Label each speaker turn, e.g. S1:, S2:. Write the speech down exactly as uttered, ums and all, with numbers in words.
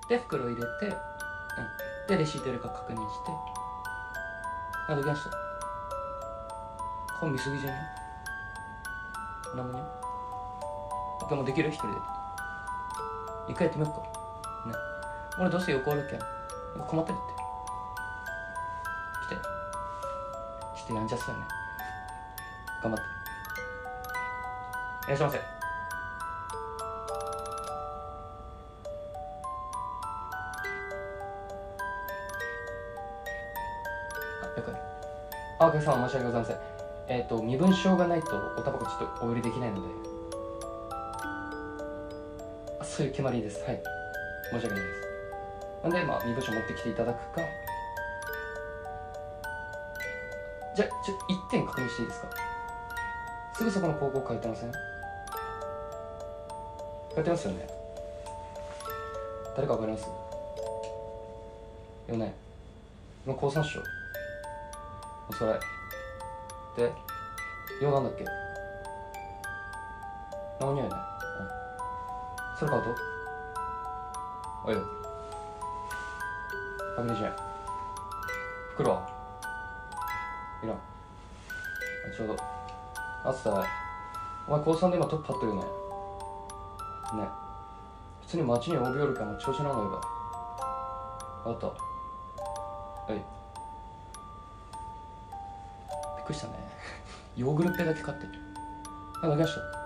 S1: で袋入れて、うん、でレシート入れか確認して、あ、できました。顔見すぎじゃね？何もね。でもできる？一人で一回やってみようかね。俺どうせ横おるけん困ってるって。来て、ちょっとやんちゃっすよね。頑張っていらっしゃいませ。了解。あ、お客様申し訳ございません。えっ、ー、と身分証がないとおタバコちょっとお売りできないので。あ、そういう決まりです。はい、申し訳ないです。なんでまあ身分証持ってきていただくか、じゃちょ一点確認していいですか？すぐそこの高校書いてません？書いてますよね。誰かわかりますよね？今高三っしょ。おそれで用なんだっけ？何やねん。それ買うとおいよ確認しない。袋はいらん。ちょうどあつたい。お前高さんで今トップ張ってるね。ね、普通に街に オービー おるからもう調子乗んのが分かった。はい、びっくりしたねヨーグルペだけ買ってる。あ、書きました。